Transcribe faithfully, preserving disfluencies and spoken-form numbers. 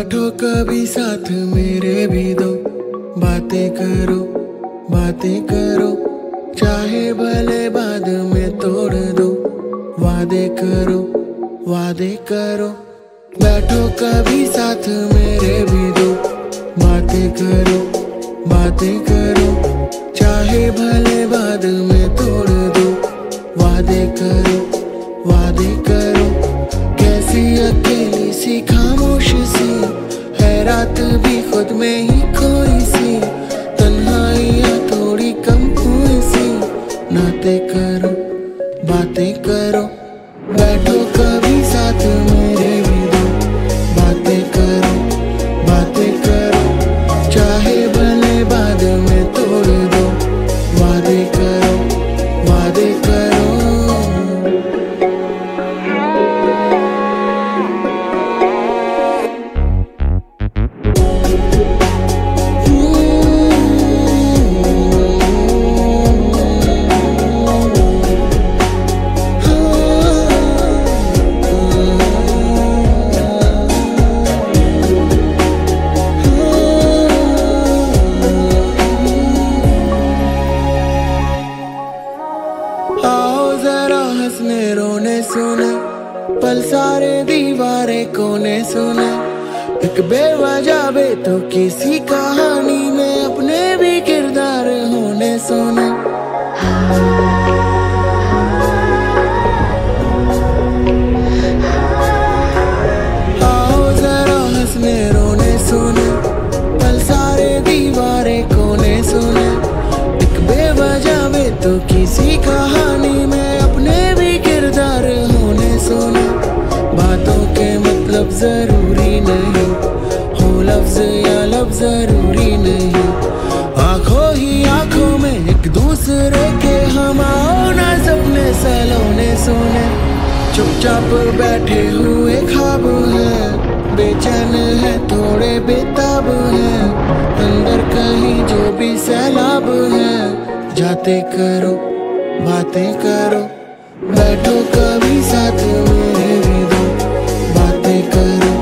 बैठो कभी साथ मेरे भी दो, बातें करो बातें करो, चाहे भले बाद में तोड़ दो, वादे करो वादे करो। बैठो कभी साथ मेरे भी दो, बातें करो बातें करो, चाहे भले बाद में तोड़ दो, वादे करो वादे करो। कैसी अकेली सी खामोश सी है रात भी खुद में ही खोई सी, तन्हाइयाँ थोड़ी कम हुई सी, नाते करो बातें करो। बैठो कभी साथ मेरे भी दो, बातें करो बातें करो, चाहे भले बाद में तोड़ दो, वादे करो वादे करो। आओ जरा हंसने रोने सुने, पल सारे दीवारे कोने सुने, एक बेवजह बेतुकी किसी कहानी में अपने भी किरदार होने सुने। आओ जरा हंसने रोने सुने, पल सारे दीवारे कोने सुने, एक बेवजह बेतुकी किसी कहानी में अपने भी किरदार होने सुने। बातों के मतलब जरूरी नहीं, हो लफ्ज या लफ्ज जरूरी नहीं, आंखों ही आंखों में एक दूसरे के हम आओ ना सपने सलोने सुने। चुपचाप बैठे हुए ख्वाब हैं, बेचैन है थोड़े बेताब हैं, अंदर कहीं जो भी सैलाब है, जाते करो बातें करो। बैठो कभी साथ मेरे भी दो, बातें करो